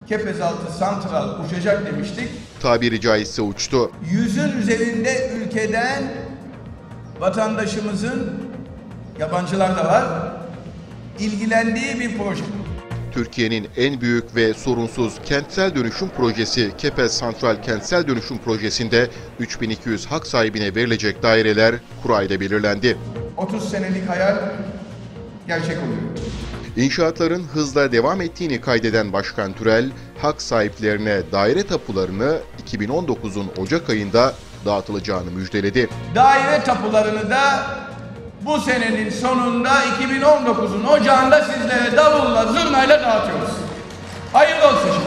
Kepezaltı santral uçacak demiştik. Tabiri caizse uçtu. 100'ün üzerinde ülkeden vatandaşımızın, yabancılar da var, ilgilendiği bir proje. Türkiye'nin en büyük ve sorunsuz kentsel dönüşüm projesi Kepez Santral Kentsel Dönüşüm Projesi'nde 3200 hak sahibine verilecek daireler kura ile belirlendi. 30 senelik hayal gerçek oluyor. İnşaatların hızla devam ettiğini kaydeden Başkan Türel, hak sahiplerine daire tapularını 2019'un Ocak ayında dağıtılacağını müjdeledi. Daire tapularını da bu senenin sonunda 2019'un ocağında sizlere davulla, zurnayla dağıtıyoruz. Hayırlı olsun.